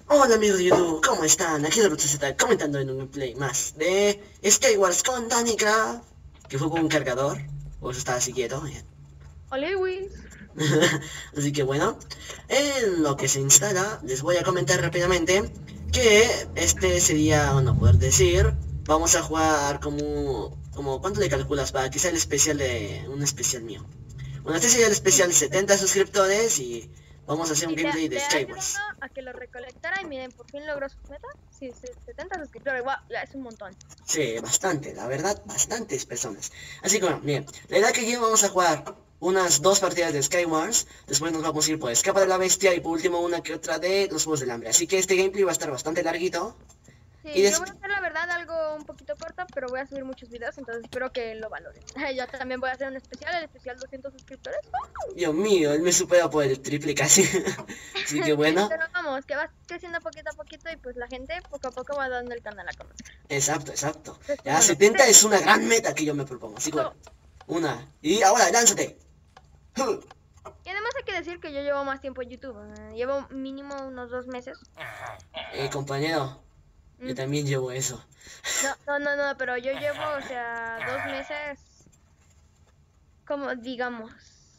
Hola amigos de YouTube, ¿cómo están? Aquí Naruto se está comentando en un gameplay más de Skywars con Danica, que fue con un cargador, o eso estaba así quieto, bien. Hola, Luis. Así que bueno, en lo que se instala, les voy a comentar rápidamente que este sería, bueno, poder decir, vamos a jugar como ¿cuánto le calculas para que sea el especial de un especial mío? Bueno, este sería el especial 70 suscriptores y vamos a hacer un Y gameplay de le ha ayudado Skywars. a que lo recolectara y miren, por fin logró su meta. Sí, 70 suscriptores, wow, ya es un montón. Sí, bastante, la verdad, bastantes personas. Así que bueno, bien, la idea que aquí vamos a jugar unas dos partidas de Skywars, después nos vamos a ir por Escapa de la Bestia y por último una que otra de los Juegos del Hambre. Así que este gameplay va a estar bastante larguito. Y Sí, yo voy a después... hacer la verdad algo un poquito corto, pero voy a subir muchos videos, entonces espero que lo valoren. Yo también voy a hacer un especial, el especial 200 suscriptores. Dios mío, él me supera por el triple casi. Así que bueno, Pero vamos, que va creciendo poquito a poquito y pues la gente poco a poco va dando el canal a conocer. exacto, exacto. Entonces, Ya bueno, 70 es una gran meta que yo me propongo. Así que bueno, una. Y ahora, lánzate. y además hay que decir que yo llevo más tiempo en YouTube. Llevo mínimo unos 2 meses. Compañero, yo Mm. también llevo eso. No, pero yo llevo, o sea, 2 meses, como digamos,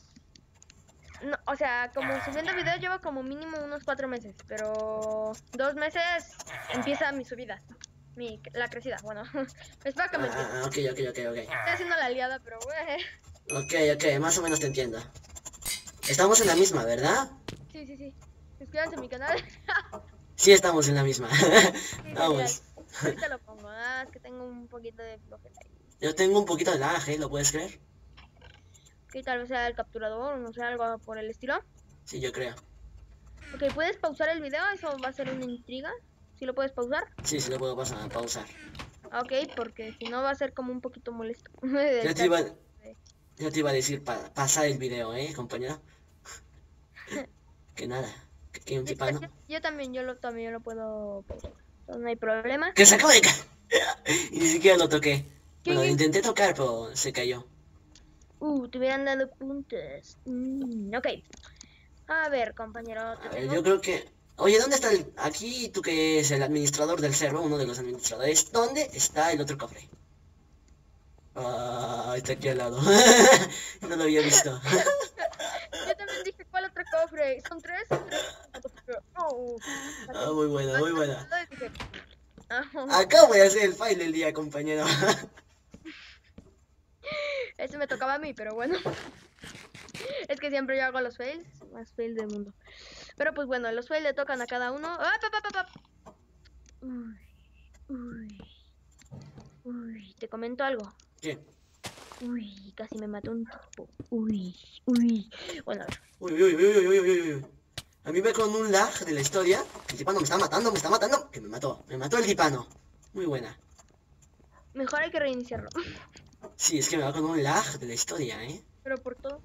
no, o sea, como subiendo videos llevo como mínimo unos 4 meses, pero 2 meses empieza mi subida, la crecida, bueno, espero que me entiendan. Ok, ok, ok, ok. Estoy haciendo la liada, pero bueno, Ok, ok, más o menos te entiendo. Estamos en la misma, ¿verdad? sí, suscríbanse a mi canal. Sí, estamos en la misma. Sí, genial, Vamos. ahorita lo pongo, es que tengo un poquito de flojera ahí. Yo tengo un poquito de lag, ¿eh? ¿Lo puedes creer? Que tal vez sea el capturador, no sé, algo por el estilo. Sí, yo creo. Ok, ¿puedes pausar el video? Eso va a ser una intriga. ¿Sí lo puedes pausar? Sí, sí lo puedo pausar. Ok, porque si no va a ser como un poquito molesto. Ya te Estar... iba, ya te iba a decir pasar el video, ¿compañero? Que nada, que un Listo, tipano. yo también, también lo puedo pausar. Entonces, no hay problema. ¡Que se acaba de caer! Y ni siquiera lo toqué. Bueno, lo ¿Qué? intenté tocar, pero se cayó. Te hubieran dado puntos. Ok. A ver, compañero, te A ver, tengo... yo creo que... Oye, ¿dónde está el... Aquí, tú que es el administrador del server, uno de los administradores, ¿dónde está el otro cofre? Ah, está aquí al lado. No lo había visto. Yo también dije, ¿cuál otro cofre? ¿Son tres? Son tres. Oh, Ah, muy buena, muy buena. dije, ah, Acá voy a hacer el file del día, compañero. ese me tocaba a mí, pero bueno. Es que siempre yo hago los fails, más fails del mundo. Pero pues bueno, los fails le tocan a cada uno. ¡Ah, Uy, uy, te comento algo. ¿Qué? Uy, casi me mató un tipo. Bueno, a ver. Uy, uy, uy, uy, uy, uy, uy. A mí me con un lag de la historia. El tipano me está matando, me está matando. Que me mató. Me mató el tipano. Muy buena. Mejor hay que reiniciarlo. Sí, es que me va con un lag de la historia, ¿eh? Pero por todo.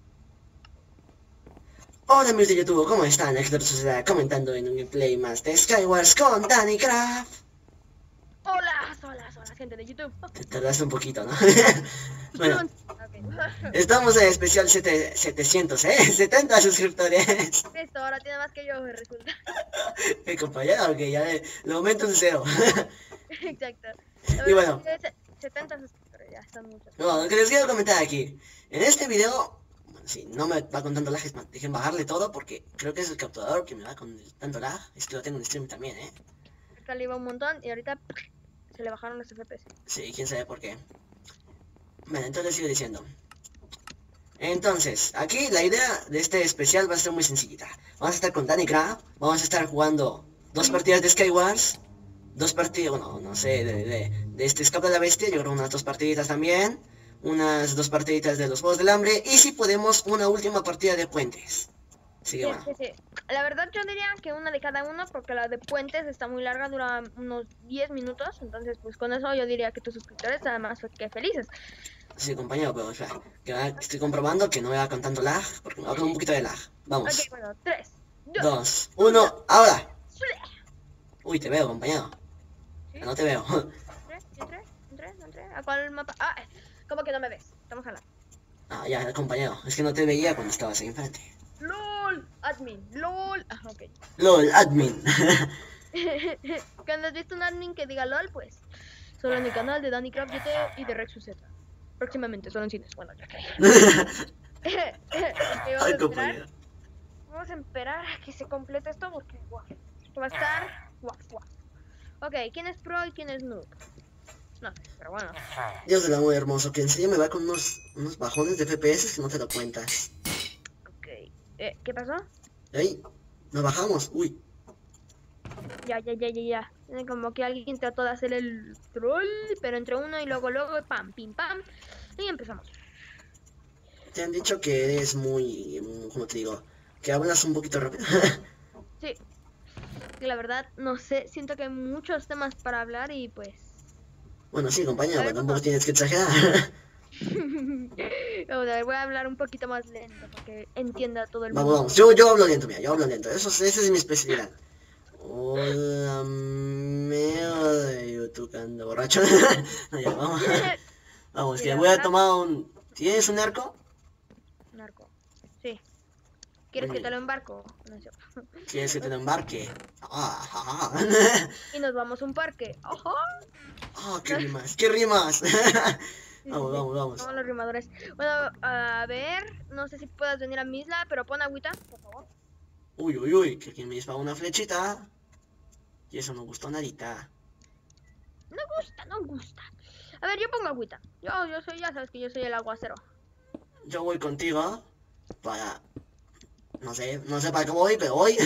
Hola amigos de YouTube, ¿cómo están? Aquí Naruto se está comentando en un gameplay más de Skywars con Danicraft. Hola, gente de YouTube. Te tardaste un poquito, ¿no? Bueno, Okay. estamos en especial 700, ¿eh? 70 suscriptores. Listo, ahora tiene más que yo, resulta. Compañero, porque ya lo aumento en cero. Exacto. Y bueno, 70 suscriptores, ya son muchos. no, lo que les quiero comentar aquí. En este video, bueno, si no me va con tanto lag, dejen bajarle todo porque creo que es el capturador que me va con tanto lag. Es que lo tengo en stream también, ¿eh? Acá le iba un montón y ahorita se le bajaron los FPS. Sí, quién sabe por qué. Bueno, entonces sigo diciendo. Entonces, aquí la idea de este especial va a ser muy sencillita. Vamos a estar con Danicraft, vamos a estar jugando dos partidas de Skywars, dos partidas, bueno, no sé, de este Escape de la Bestia, yo creo unas dos partiditas también, unas dos partiditas de los Juegos del Hambre, y si podemos, una última partida de Puentes. Así que bueno. Sí. La verdad yo diría que una de cada uno porque la de Puentes está muy larga, dura unos 10 minutos. Entonces pues con eso yo diría que tus suscriptores además que felices. Sí, compañero, pero o sea, estoy comprobando que no me va con tanto lag, porque me va con un poquito de lag. Vamos. Ok, bueno, 3, 2, 2, 1, ahora. ¡sule! Uy, te veo, compañero. ¿Sí? No te veo. ¿Entré? ¿A cuál mapa? ¿Cómo que no me ves? Estamos hablando. Ah, ya, compañero. Es que no te veía cuando estabas ahí enfrente. LOL, admin, LOL. Ok. LOL, admin. Cuando has visto un admin que diga LOL, pues solo en el canal de DaniCraft GT y de Rexus Z. Próximamente, solo en cines. Bueno, ya que. Ay, compañero. Vamos a esperar a que se complete esto porque wow, esto va a estar guau. Ok, ¿quién es pro y quién es noob? No sé, pero bueno. Dios del amor hermoso, que en serio me va con unos bajones de FPS que no te lo cuentas. Ok, ¿qué pasó? Ahí, nos bajamos, uy. Ya. Como que alguien trató de hacer el troll, pero entre uno y luego, pam, pim, pam. Y empezamos. Te han dicho que eres muy, ¿cómo te digo? Que hablas un poquito rápido. Sí, que la verdad, no sé, siento que hay muchos temas para hablar y pues... Bueno, sí, compañero, A ver, pero tampoco tienes que exagerar. Vamos a ver, voy a hablar un poquito más lento para que entienda todo el mundo. Vamos, yo hablo lento, mira, yo hablo lento. Esa es mi especialidad. Hola, meo de YouTube que ando borracho. No, ya, vamos. Vamos, que voy a tomar un... ¿Tienes un arco? Un arco. Sí. ¿Quieres que te lo embarco? No sé. ¿Quieres que te lo embarque? Y nos vamos a un parque. ¡Ojo! Oh, qué rimas, qué rimas. Vamos. Vamos los rimadores. Bueno, a ver, no sé si puedas venir a mi isla, pero pon agüita, por favor. Uy, que quien me dispara una flechita. Y eso no gustó nadita. No gusta. A ver, yo pongo agüita. Yo soy, ya sabes que yo soy el aguacero. Yo voy contigo para... No sé para qué voy, pero voy.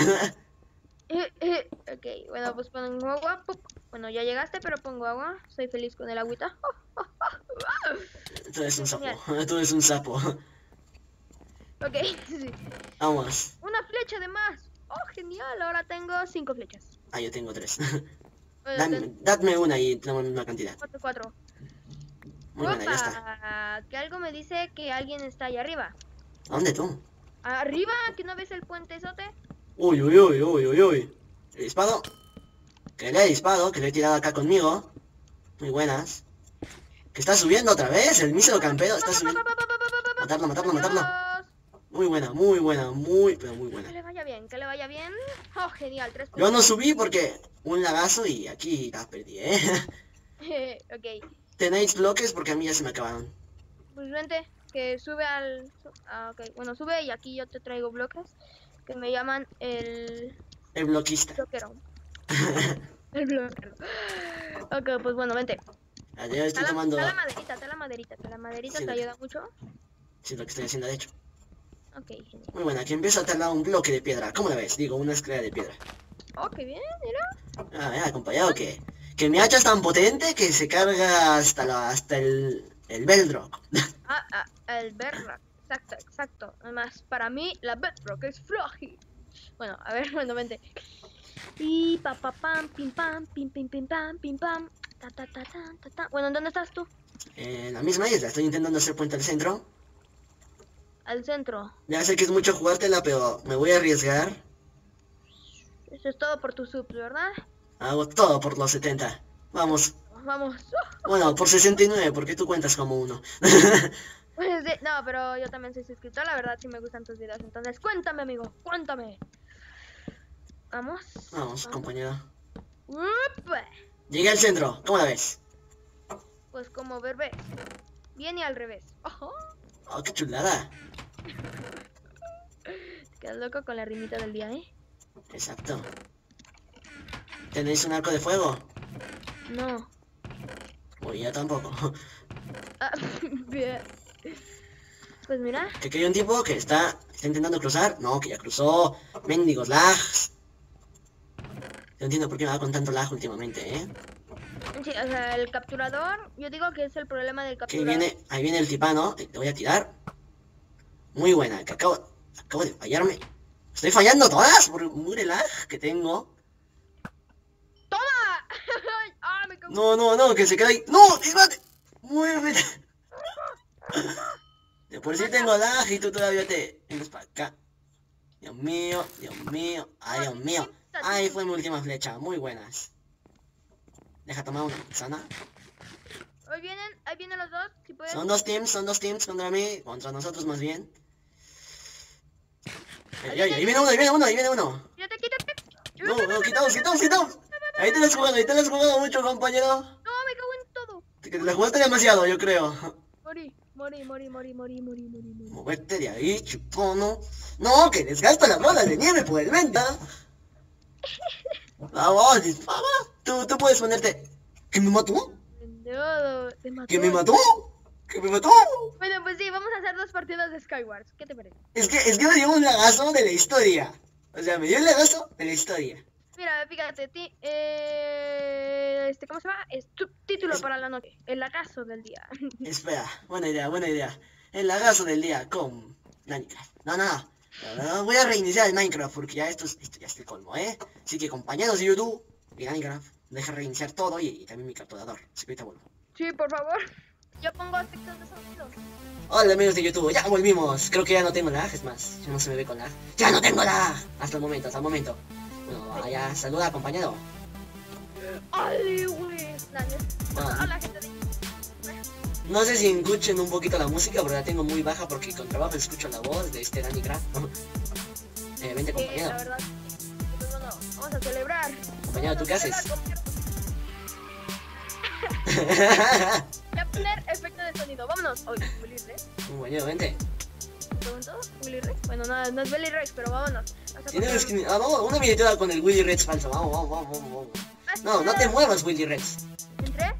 Ok, bueno, pues pongo agua. Bueno, ya llegaste, pero pongo agua. Soy feliz con el agüita. Tú eres un sapo, tú eres un sapo. Ok, sí. Vamos. Una flecha de más. Oh, genial, ahora tengo 5 flechas. Ah, yo tengo 3. Bueno, Dadme una y tenemos una cantidad. 4. Muy buena, ya está. Que algo me dice que alguien está allá arriba. ¿A dónde tú? ¿Arriba? ¿Que no ves el puentezote? Uy. ¿Le disparo? Que le he disparado, que le he tirado acá conmigo. Muy buenas. Que está subiendo otra vez, el mísero campero está subiendo. Matarlo. Muy buena, pero muy buena. Que le vaya bien. Oh, genial, 3 Yo no subí porque un lagazo y aquí la perdí, Ok, ¿Tenéis bloques? Porque a mí ya se me acabaron. pues vente, que sube al... ok, bueno, sube y aquí yo te traigo bloques que me llaman el... El bloquista. bloquero. El bloquero. Ok, pues bueno, vente. Yo estoy tomando... Está la maderita. La maderita Sí, te ayuda mucho. Sí, lo que estoy haciendo de hecho. Ok, genial. Muy buena, que empiezo a talar un bloque de piedra. ¿Cómo la ves? Digo, una escalera de piedra. Oh, qué bien, mira. Mira, acompañado que mi hacha es tan potente que se carga hasta el Bedrock. El bedrock. Exacto. Además, para mí, la bedrock es frágil. Bueno, a ver, bueno, vente. Y pam, pim pam. Ta. Bueno, ¿dónde estás tú? En la misma isla, estoy intentando hacer puente al centro. Al centro. Ya sé que es mucho jugártela, pero me voy a arriesgar. Eso es todo por tus subs, ¿verdad? Hago todo por los 70. Vamos. Vamos. Bueno, por 69, porque tú cuentas como uno. Pues sí, no, pero yo también soy suscriptor, la verdad sí me gustan tus videos. Entonces, cuéntame, amigo, cuéntame. Vamos, compañero. ¡Upa! Llegué al centro, ¿cómo la ves? Pues como ves. Bien y al revés. ¡Ojo! Oh, qué chulada. Te quedas loco con la rimita del día, ¿eh? Exacto. ¿Tenéis un arco de fuego? No. Uy, yo tampoco. Bien. Pues mira. Que hay un tipo que está intentando cruzar. No, que ya cruzó. Mendigos lags. No entiendo por qué me va con tanto lag últimamente, Sí, o sea, el capturador, yo digo que es el problema del Que capturador. ahí viene el tipano. Te voy a tirar. Muy buena, que acabo de fallarme. Estoy fallando todas por un lag que tengo. ¡Toma! Me cago. No, que se queda ahí. ¡No! ¡Espérate! ¡Muévete! De por sí tengo lag y tú todavía te vienes para acá. Dios mío. Ay, Dios mío. Ahí fue mi última flecha. Muy buenas. Deja tomar una manzana. Ahí vienen los dos. Si puedes. Son dos teams contra mí. Contra nosotros más bien. Ahí viene uno. Quítate. No, Bueno, quitamos. Ahí te lo has jugado mucho, compañero. No, me cago en todo. Te la jugaste demasiado, yo creo. Morí. Moverte de ahí, chupono. No, que desgasta las bolas de nieve por el venta. Vamos, dispara. Tú puedes ponerte. ¿Que me mató? No, te mató. ¿Que me mató? Bueno, pues sí, vamos a hacer 2 partidas de Skywars. ¿Qué te parece? Es que me dio un lagazo de la historia. O sea, me dio un lagazo de la historia. Mira, fíjate, ¿cómo se llama? Es título para la noche. El lagazo del día. Espera, buena idea. El lagazo del día con Minecraft. No, voy a reiniciar el Minecraft porque ya esto ya es el colmo, ¿eh? Así que compañeros de YouTube y Minecraft, deja reiniciar todo y también mi capturador. Así que ahorita vuelvo. Sí, por favor. Yo pongo efectos de sonido. Hola amigos de YouTube, ya volvimos. Creo que ya no tengo lag, es más, ya no se me ve con lag. ¡Ya no tengo lag! Hasta el momento. Bueno, ya, saluda compañero. ¡Ay, güey! Hola, gente de... No sé si escuchen un poquito la música, pero la tengo muy baja porque con trabajo escucho la voz de este Danny Craft. Vente compañero. La verdad. Pues bueno, vamos a celebrar. Compañero, ¿tú qué haces? Voy a poner efecto de sonido. Vámonos. Oye, Willy Rex. Compañero, vente. ¿Pregunto? ¿Willy Rex? Bueno, no es Willy Rex, pero vámonos. Vamos, una miniatura con el Willy Rex falso. Vamos. No te muevas, Willy Rex. ¿Entré?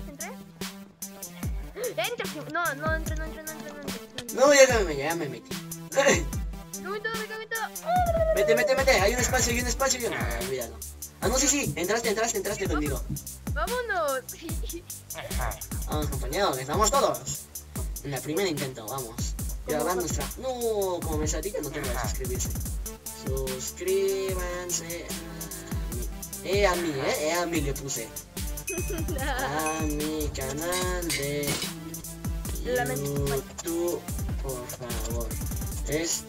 Entra. No, entré. No, ya me metí. Me cago en todo. Mete. Hay un espacio. No, olvídalo. Ah, no, sí. Entraste conmigo. Vámonos. Vamos, compañeros, estamos todos. En la primera intento, vamos. Grabar nuestra... No, como me salí que no tengo que suscribirse. Suscríbanse a mí le puse. A mi canal de YouTube, por favor. Es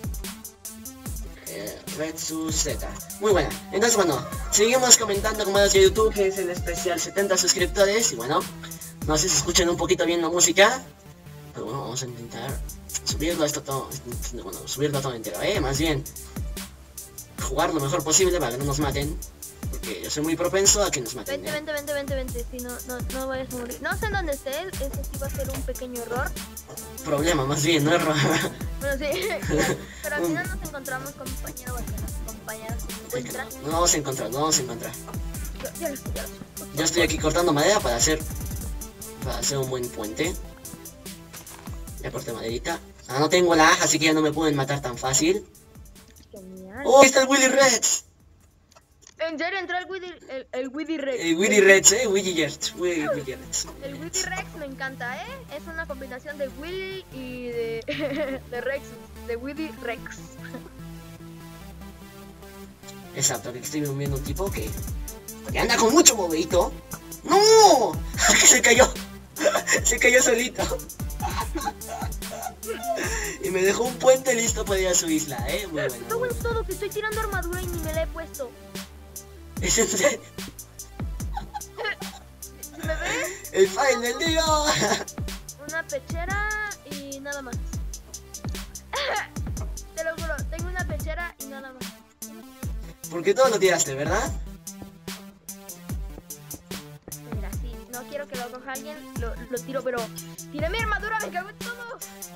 Red Z. Muy buena. Entonces, bueno, seguimos comentando como de YouTube, que es el especial 70 suscriptores. Y bueno, no sé si escuchan un poquito bien la música, pero bueno, vamos a intentar subirlo subirlo todo entero, más bien jugar lo mejor posible para que no nos maten, porque yo soy muy propenso a que nos maten. Vente, si no vayas a morir. No sé en dónde esté él, ese sí va a ser un pequeño error. Problema, más bien, no error. Bueno, sí, pero al final nos encontramos, compañero, compañeros, ¿se encuentran? No vamos a encontrar. Ya lo sé. Yo estoy aquí cortando madera para hacer un buen puente. Ya corté maderita. No tengo la aja, así que ya no me pueden matar tan fácil. Genial. ¡Oh, ahí está el Willy Rex! En serio entró el Willy Rex. El Willy Rex, Willy Rex. El Willy Rex me encanta, es una combinación de Willy y de Rex, de Willy Rex. Exacto, que estoy viendo un tipo que anda con mucho movito. ¡No! Que se cayó. Se cayó solito. Y me dejó un puente listo para ir a su isla, muy bueno. Todo en todo, que estoy tirando armadura y ni me la he puesto. ¿Es en serio? ¿Me ves? ¡El fail del día! Una pechera y nada más. Te lo juro, tengo una pechera y nada más. Porque todo lo tiraste, ¿verdad? Mira, sí, no quiero que lo coja alguien, lo tiro, pero... ¡Tiré mi armadura! ¡Me cago en todo!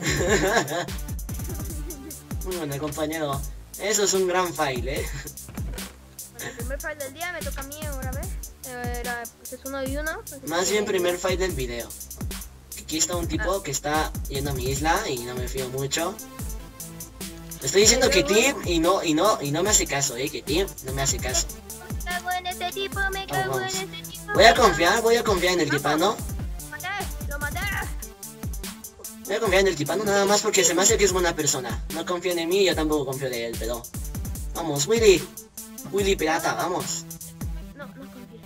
Muy bueno, compañero. Eso es un gran fail, Bueno, el primer fail del día me toca a mí ahora, ¿ves? Pues es 1 y 1. Más bien primer fail del video. Aquí está un tipo que está yendo a mi isla y no me fío mucho. Le estoy diciendo que Tim y no me hace caso, que Tim no me hace caso. Me cago en este tipo, me cago en este tipo. Voy a confiar en el tipano. Lo maté. Voy a confiar en el tipano nada más porque se me hace que es buena persona. No confían en mí y yo tampoco confío en él, pero... Vamos, Willy pirata, vamos. No confío.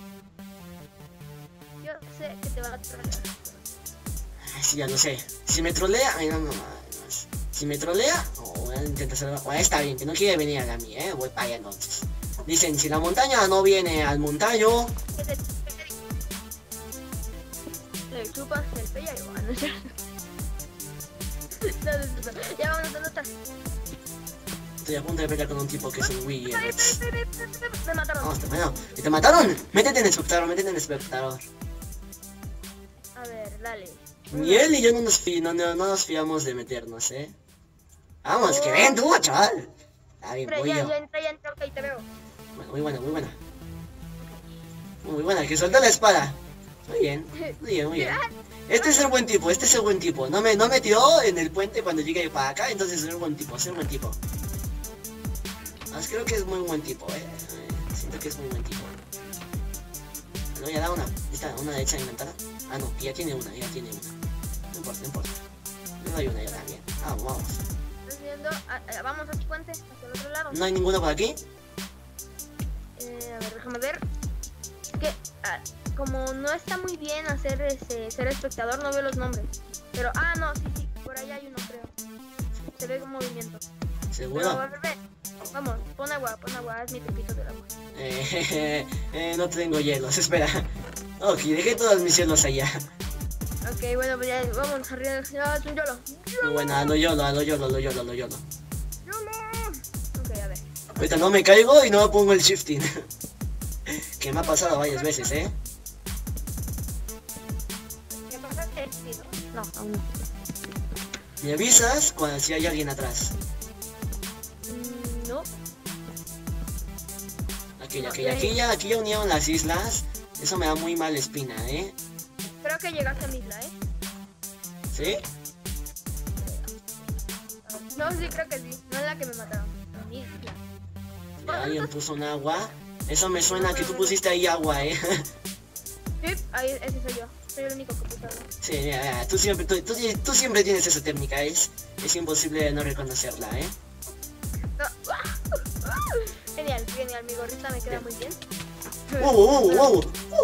Yo sé que te va a trolear. Sí, ya lo sé. Si me trolea... Ay, no. Si me trolea... voy a intentar salvar... está bien, que no quiere venir a mí, voy para allá entonces. Dicen, si la montaña no viene al montaño... Le chupas el pella y bueno, ya vámonos, ¿dónde estás? Estoy a punto de pelear con un tipo que es un Wii. Me mataron. Vamos, bueno, ¿y te mataron? Métete en el espectador, métete en el espectador. A ver, dale. Ni él ni yo no nos fiamos de meternos, Vamos, que ven tú, chaval. Ah, bien, voy yo. Ya entré, ok, te veo. Bueno, muy buena, muy buena. Muy buena, que suelta la espada. Muy bien, muy bien, muy bien. Este es el buen tipo, este es el buen tipo. No me tiró en el puente cuando llegué para acá, entonces es el buen tipo, es el buen tipo. Creo que es muy buen tipo, Siento que es muy buen tipo. No, ya da una. ¿Está una hecha inventada? Ah, no, ya tiene una, No importa, no importa. Le doy una yo también. Vamos. Estoy viendo, vamos a tu puente, hacia el otro lado. ¿No hay ninguno por aquí? A ver, déjame ver. Que como no está muy bien hacer ser espectador, no veo los nombres. Pero, no, sí, por ahí hay uno, creo. Se ve un movimiento. ¿Seguro? Pero, vamos, pon agua, haz mi tripito del agua. No tengo hielos, espera. Ok, dejé todos mis hielos allá. Ok, bueno, pues ya, vamos, arriba, ya, es un YOLO. Muy buena, lo YOLO. YOLO. Ok, a ver. Ahorita no me caigo y no me pongo el shifting. Que me ha pasado varias veces, ¿Qué pasa? No, aún no. Me avisas si hay alguien atrás. No. Aquí ya unieron las islas. Eso me da muy mala espina, Creo que llegaste a mi isla, ¿Sí? No, sí, creo que sí. No es la que me mataron. A mi isla. Ya alguien puso un agua. Eso me suena que tú pusiste ahí agua, Sí, ahí, ese soy yo. Soy el único que puso agua. Sí, ya, tú siempre tienes esa técnica, es imposible no reconocerla, No. Genial, mi gorrita me queda muy bien. ¡Wow!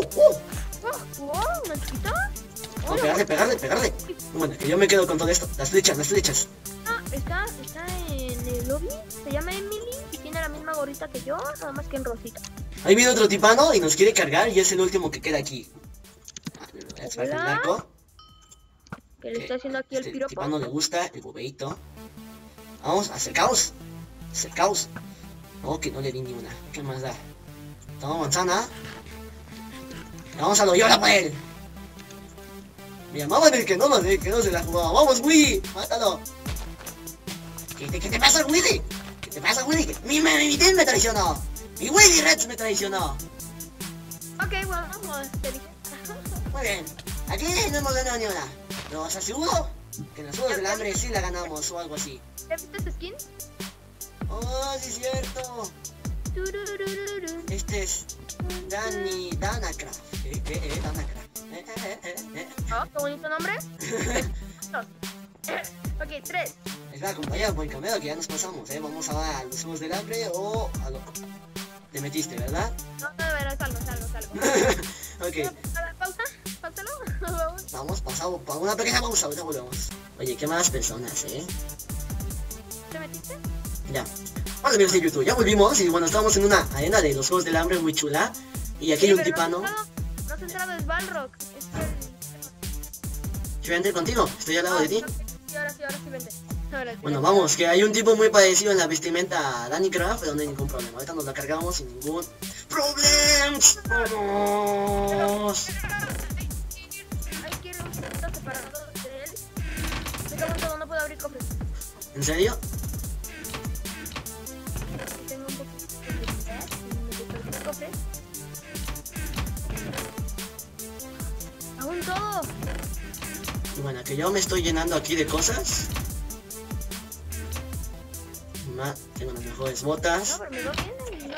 ¿Una chiquita? Pegarle. Bueno, que yo me quedo con todo esto. Las flechas. Está en el lobby. Se llama Emily y tiene la misma gorrita que yo, nada más que en rosita. Ahí viene otro tipano y nos quiere cargar y es el último que queda aquí. El narco. ¿Qué le está haciendo aquí el piropo? Tipano le gusta el bobeito. Vamos, acercaos. Oh, que no le di ni una. ¿Qué más da? Toma manzana. Vamos a lo yola por él. Me llamaban el que no se la jugaba. ¡Vamos, Willy! ¡Mátalo! ¿Qué te pasa, Willy? Mi team me traicionó. Mi Willy Reds me traicionó. Ok, bueno, vamos, te dije. Muy bien. Aquí no hemos ganado ni una. ¿Pero os aseguro que en los Juegos del Hambre sí la ganamos o algo así? ¿Ya viste ese skin? Oh, sí es cierto. Este es Danacraft. Danacraft. Oh, qué bonito nombre. Ok, 3. Espera, compañero, buen camino que ya nos pasamos, Vamos ahora a los Juegos del Hambre o a lo... Te metiste, ¿verdad? No, salgo. Ok. Páusalo. Vamos, pasamos para una pequeña pausa, ahorita volvemos. Oye, qué malas personas, ¿Te metiste? Ya. Hola amigos de YouTube, ya volvimos y bueno, estamos en una arena de los Juegos del Hambre muy chula. Y aquí hay un tipano. No has entrado, es Balrog. Yo entré contigo, estoy al lado de ti. Sí, ahora sí, vente. Bueno, vamos, que hay un tipo muy parecido en la vestimenta a Dannycraft, pero no hay ningún problema. Ahorita nos la cargamos sin ningún problema. ¡Vamos! Hay que ir un poquito separado de él. Me cago en todo, no puedo abrir cofres. ¿En serio? Tengo un poquito de dificultad en el cofre. ¡Aún todo! Y bueno, que yo me estoy llenando aquí de cosas. Tengo las mejores botas. No, pero me va bien,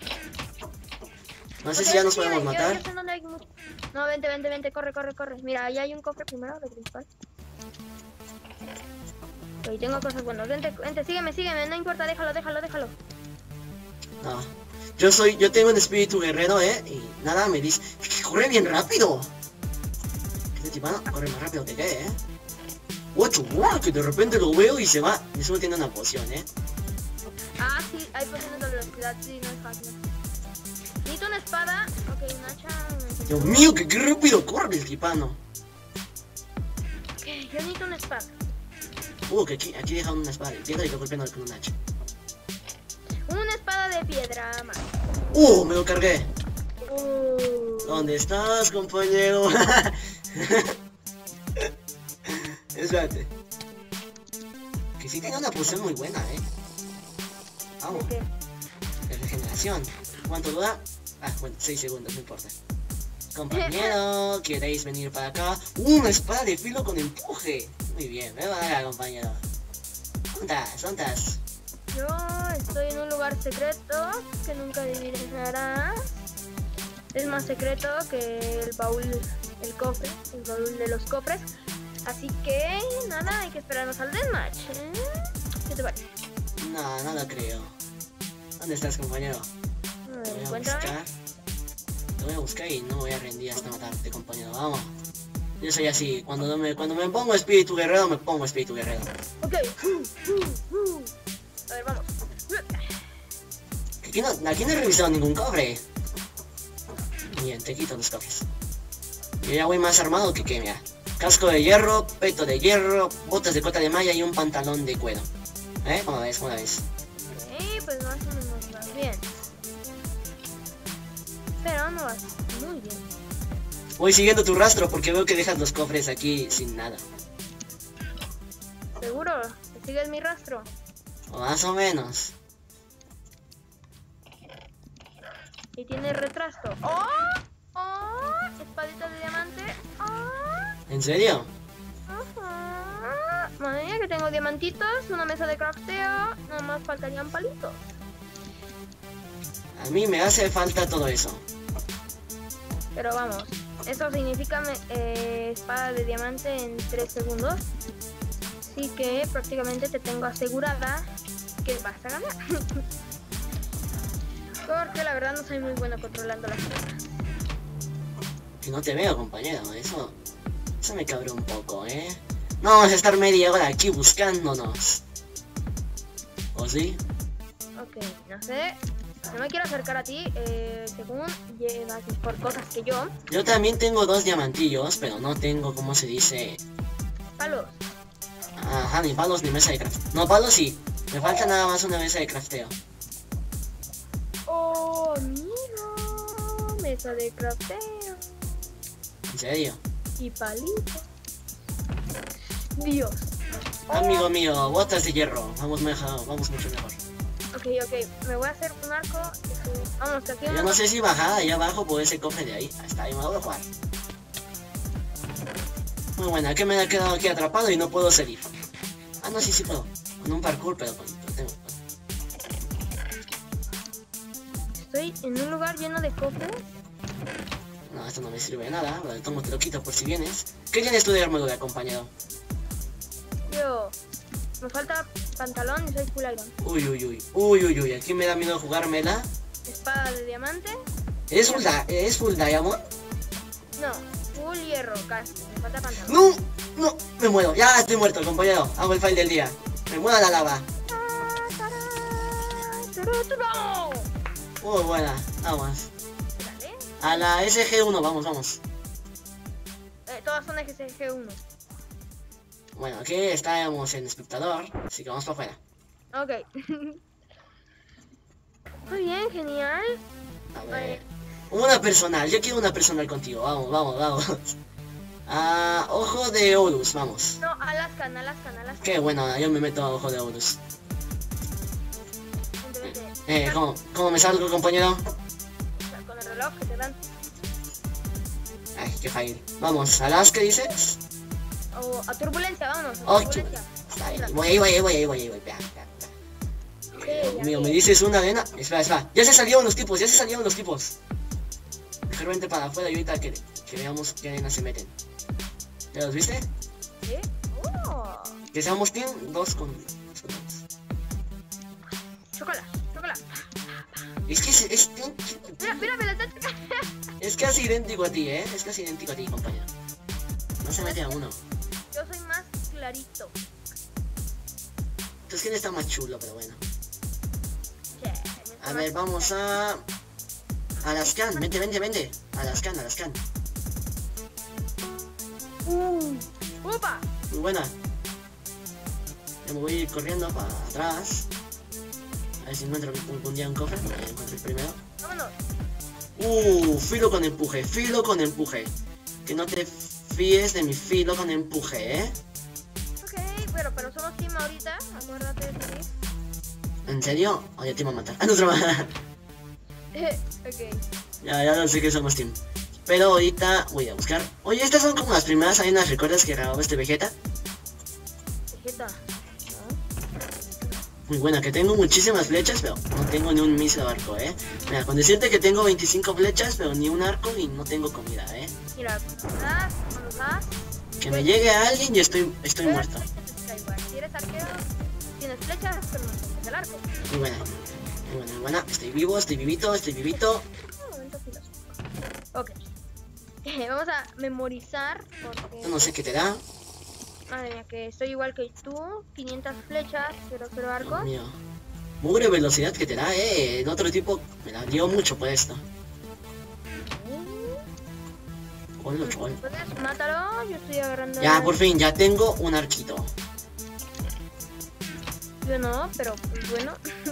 No sé si ya nos podemos matar. No, vente, corre. Mira, ahí hay un cofre primero, de principal. Ahí tengo cosas buenas. Vente, sígueme, no importa, déjalo. No. Yo tengo un espíritu guerrero, y nada me dice que corre bien rápido. Este tipano corre más rápido que qué, que de repente lo veo y se va. Y solo tiene una poción, Ah, sí, hay pociones de velocidad, sí, no es fácil. Necesito una espada, ok, un hacha. Dios mío, que qué rápido corre el tipano. Ok, yo necesito una espada. Que aquí dejan una espada de piedra y lo golpean con un hacha. Una espada de piedra más. Me lo cargué. ¿Dónde estás, compañero? Espérate. Que sí tenía una poción muy buena, Vamos. ¿De qué? De regeneración. ¿Cuánto dura? Bueno, 6 segundos, no importa. Compañero, ¿queréis venir para acá? Una espada de filo con empuje. Muy bien, me va a dar, compañero. ¿Dónde estás? Yo estoy en un lugar secreto que nunca adivinarás. Es más secreto que el baúl, el cofre, el baúl de los cofres. Así que nada, hay que esperarnos al deathmatch. ¿Qué te parece? No lo creo. ¿Dónde estás, compañero? Te voy a buscar. Te voy a buscar y no voy a rendir hasta matarte, compañero. Vamos. Yo soy así. Cuando me pongo espíritu guerrero, me pongo espíritu guerrero. Ok. A ver, vamos. Aquí no he revisado ningún cofre. Bien, te quito los cofres. Yo ya voy más armado que mira. Casco de hierro, peto de hierro, botas de cota de malla y un pantalón de cuero. ¿Cómo ves? ¿Cómo la ves? Ok, pues más o menos vas bien. Pero no vas muy bien. Voy siguiendo tu rastro porque veo que dejas los cofres aquí sin nada. ¿Seguro? ¿Que sigues mi rastro? O más o menos. Y tiene retrasto. ¡Oh! ¡Oh! Espadita de diamante. ¡Oh! ¿En serio? Ajá. Madre mía, que tengo diamantitos, una mesa de crafteo. Nada más faltarían palitos. A mí me hace falta todo eso. Pero vamos, eso significa espada de diamante en 3 segundos. Así que prácticamente te tengo asegurada que vas a ganar. Porque la verdad no soy muy buena controlando las cosas. Que no te veo, compañero. Eso me cabró un poco, No vamos a estar media hora aquí buscándonos. ¿O sí? Ok, no sé. No me quiero acercar a ti, según llevas por cosas que yo. Yo también tengo 2 diamantillos, pero no tengo, ¿cómo se dice? Palos. Ajá, ni palos ni mesa de crafteo. No, palos sí. Me falta nada más una mesa de crafteo. Oh, amigo. Mesa de crafteo. ¿En serio? Y palitos. Dios. Amigo mío, botas de hierro. Vamos mucho mejor. Ok, me voy a hacer un arco. Vamos, que aquí Yo no sé si bajar allá abajo por ese cofre de ahí. Hasta ahí me voy a jugar. Muy buena, que me he quedado aquí atrapado y no puedo salir. No, sí puedo. Con un parkour, pero tengo. Estoy en un lugar lleno de cofres. No, esto no me sirve de nada. Vale, tomo, te lo quito por si vienes. ¿Qué tienes tú de armadura, compañero? Yo... Me falta pantalón y soy full iron. Uy, aquí me da miedo jugármela. Espada de diamante. ¿Es full diamond? No, full hierro, casi. Me falta pantalón. No, me muero. Ya estoy muerto, compañero. Hago el fail del día. Me muero a la lava. Buena, vamos. Dale. A la SG1, vamos. Todas son SG1. Bueno, aquí estábamos en espectador, así que vamos para afuera. Ok. Muy bien, genial. A ver. Una personal, yo quiero una personal contigo. Vamos. Ojo de Horus, vamos. No, Alaskan. Qué bueno, yo me meto a ojo de Horus. ¿Cómo me salgo, compañero? Con el reloj que te dan. Ay, qué fail. Vamos, ¿a las que dices? O a turbulencia, vámonos. Turbulencia. Voy. Mío, me dices una arena. Espera. Ya se salieron los tipos. Mejor vente para afuera y ahorita que veamos qué arenas se meten. ¿Ya los viste? ¿Sí? Que seamos team 2 con... Chocolate. Es que es... Mira, me la está... Es casi idéntico a ti, Es casi idéntico a ti, compañero. No se mete a uno. Yo soy más clarito. Entonces, ¿quién está más chulo? Pero bueno. Yeah, A ver, vamos a... Alaskan, vente. Alaskan. ¡Opa! Muy buena. Yo me voy a ir corriendo para atrás. ver si encuentro un día un cofre. Encontré el primero. Vámonos. Filo con empuje, filo con empuje. Que no te fíes de mi filo con empuje, ¿eh? Ok, pero somos team ahorita, acuérdate de ti. ¿En serio? O ya te iba a matar. Ah, no, otra más. Ok. Ya no sé que somos team. Pero ahorita voy a buscar. Oye, estas son como las primeras arenas, ¿recuerdas que grababa este Vegeta? Vegeta. Muy buena, que tengo muchísimas flechas, pero no tengo ni un mísero arco, ¿eh? Mira, con decirte que tengo 25 flechas, pero ni un arco y no tengo comida, ¿eh? Mira, cuando das, Que me llegue a alguien y estoy muerto. Si eres arquero, tienes flechas, pero no tienes el arco. Muy buena, muy buena, muy buena. Estoy vivo, estoy vivito, estoy vivito. Un momento filosófico. Ok. Vamos a memorizar porque... Yo no sé qué te da. Madre mía, que estoy igual que tú. 500 flechas, pero Dios arcos. mío. Mugre velocidad que te da, el otro tipo me la dio mucho por esto. Hola, chaval. Entonces, mátalo, yo estoy agarrando... Ya, por fin, ya tengo un arquito. Yo no, pero pues bueno.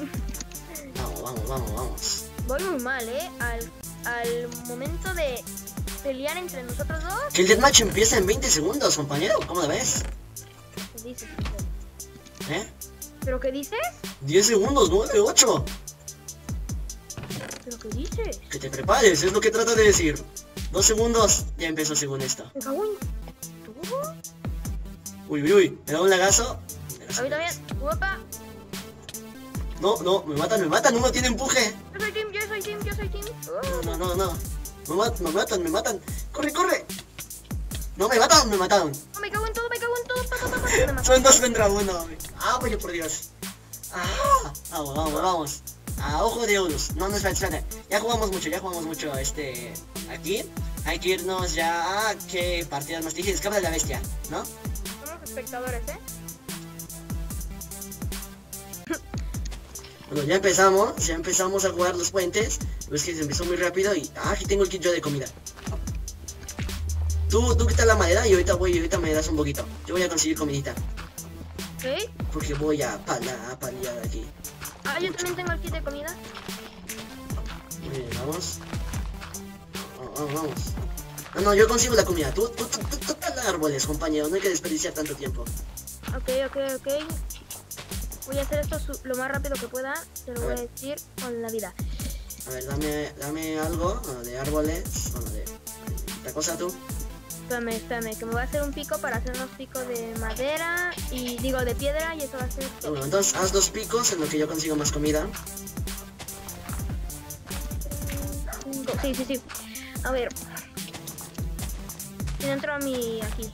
Vamos. Voy muy mal, al momento de pelear entre nosotros dos. Que el deathmatch empieza en 20 segundos, compañero. ¿Cómo lo ves? ¿Qué dices? ¿Eh? ¿Pero qué dices? 10 segundos, 9, 8. ¿Pero qué dices? Que te prepares, es lo que trato de decir. 2 segundos, ya empezó según esto. Me cago en todo. Uy, me da un lagazo. A mí también. Guapa. No, me matan, uno tiene empuje. Yo soy team. No. Me matan. Corre. No, me mataron. Oh, me cago en todo. Me mataron. Son 2 contra 1. Ah, pues por Dios. Vamos. Ojo de Horus. No, espera. Ya jugamos mucho aquí. Hay que irnos ya a qué partidas más difíciles. Escapa de la bestia, ¿no? Somos espectadores, Bueno, ya empezamos a jugar los puentes. Ves que se empezó muy rápido y... aquí tengo el kit yo de comida. Tú quita la madera y ahorita me das un poquito. Yo voy a conseguir comidita. ¿Ok? Porque voy a paliar aquí. Yo también tengo el kit de comida. Muy bien, vamos. No, yo consigo la comida. Tú tala árboles, compañero. No hay que desperdiciar tanto tiempo. Ok. Voy a hacer esto lo más rápido que pueda. Te lo voy a decir con la vida. A ver, dame algo de árboles. Bueno, de otra cosa tú. Espérame, que me voy a hacer un pico para hacer unos picos de madera y digo de piedra y eso va a ser... Bueno, entonces haz 2 picos en lo que yo consigo más comida. Sí. A ver. Entro a mi aquí.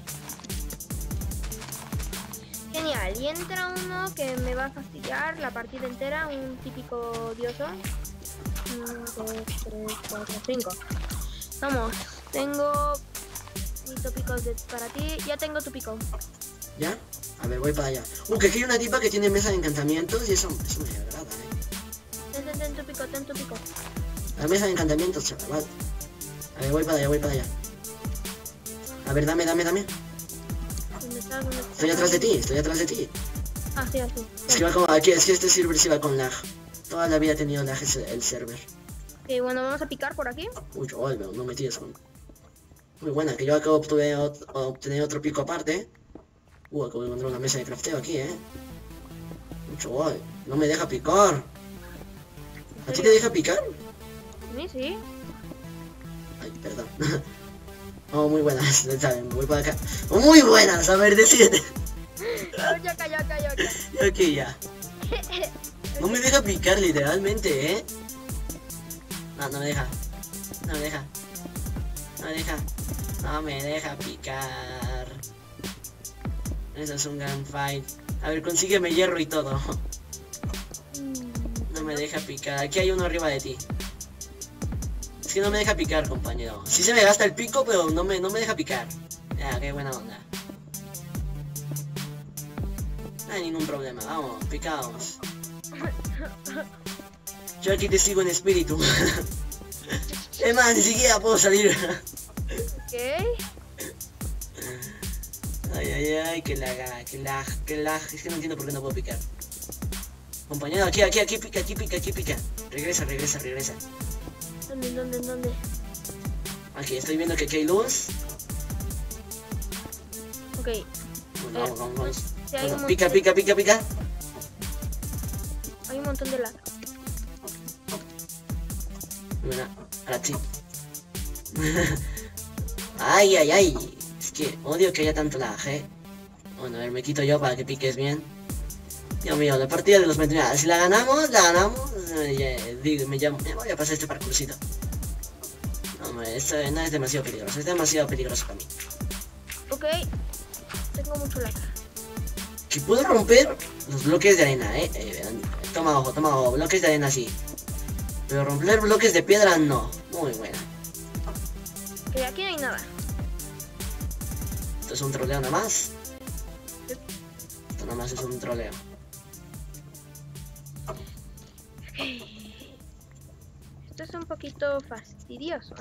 Genial, y entra uno que me va a fastidiar la partida entera, un típico dioso. 1, 2, 3, 4, 5. Vamos, tengo picos para ti, ya tengo tu pico. ¿Ya? A ver, voy para allá. Que aquí hay una tipa que tiene mesa de encantamientos y eso me agrada, Ten tu pico. La mesa de encantamientos, chaval. A ver, voy para allá. A ver, dame. ¿Dónde estás? Estoy atrás de ti. Sí, así. Es que va como aquí, es que este server sí va con lag. Toda la vida ha tenido lag el server. Ok, bueno, vamos a picar por aquí. Uy, chaval, no me tires con... Muy buena, que yo acabo de obtener otro pico aparte. Acabo de encontrar una mesa de crafteo aquí, Uy, chaval, no me deja picar. ¿A ti te deja picar? A mí sí. Ay, perdón. Muy buenas, ¿saben? Voy para acá. Muy buenas, a ver, decide. Ya acá. Yo aquí ya. No me deja picar literalmente, No me deja picar. Eso es un gran fight. A ver, consígueme hierro y todo. No me deja picar. Aquí hay uno arriba de ti. Es que no me deja picar, compañero. Sí se me gasta el pico, pero no me deja picar. Ya, qué buena onda. No hay ningún problema. Vamos, picamos. Yo aquí te sigo en espíritu. Es más, ni siquiera puedo salir. Ok. Ay, que lag. Es que no entiendo por qué no puedo picar. Compañero, aquí pica. Regresa. ¿Dónde? Aquí, estoy viendo que aquí hay luz. Ok. Bueno, vamos. Sí, hay un Pica. Hay un montón de lag. Bueno, ahora sí. Ay. Es que odio que haya tanto lag, Bueno, a ver, me quito yo para que piques bien. Dios mío, la partida de los mentirados. Si la ganamos, me voy a pasar este parkoursito. No, hombre, esto no es demasiado peligroso. Es demasiado peligroso para mí. Ok. Tengo mucho lag. Que puedo romper los bloques de arena, Toma ojo, bloques de arena sí. Pero romper bloques de piedra no. Muy buena. Ok, aquí no hay nada. Esto es un troleo nada más. Esto nada más es un troleo. Esto es un poquito fastidioso,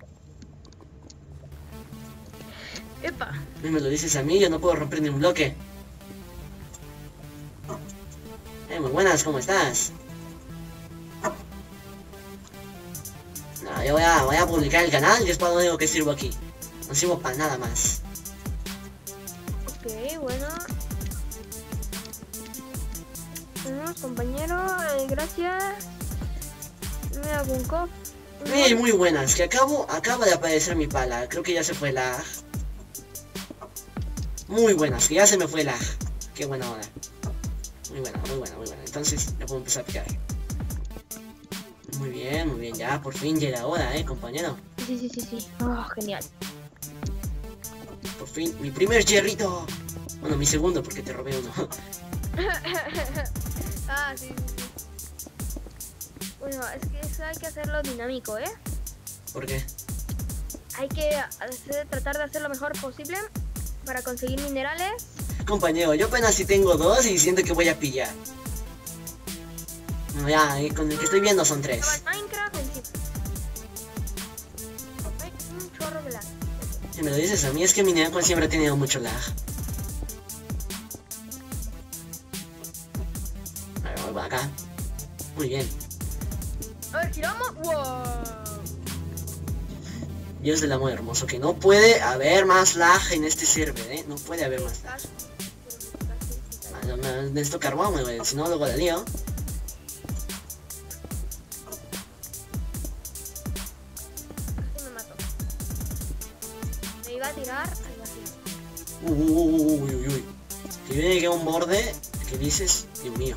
Epa. Y me lo dices a mí, yo no puedo romper ni un bloque. Muy buenas, ¿cómo estás? No, yo voy a publicar el canal y es para lo único que sirvo aquí. No sirvo para nada más. Ok, bueno. Tenemos compañero, gracias. Me hago un cop. Muy buenas, que acaba de aparecer mi pala. Creo que ya se fue lag. Muy buenas, que ya se me fue lag. Qué buena hora. Muy buena. Entonces ya puedo empezar a picar. Muy bien, ya por fin llega la hora, compañero. Sí. Oh, genial. Por fin, mi primer hierrito. Bueno, mi segundo porque te robé uno. Ah, sí. Bueno, es que eso hay que hacerlo dinámico, ¿Por qué? Hay que tratar de hacer lo mejor posible para conseguir minerales. Compañero, yo apenas si tengo 2 y siento que voy a pillar. No, ya, con el que estoy viendo son 3. Minecraft en sí. Hay un chorro de lag. Si me lo dices a mí, es que mi Neacon siempre ha tenido mucho lag. A ver, voy para acá. Muy bien. A ver, giramos. ¡Wow! Dios del amor hermoso, que no puede haber más lag en este server, No puede haber más lag. Necesito carbón, güey, si no luego la lío. Casi me mato. Me iba a tirar al vacío. Uy. Si viene que un borde, ¿qué dices? Dios mío.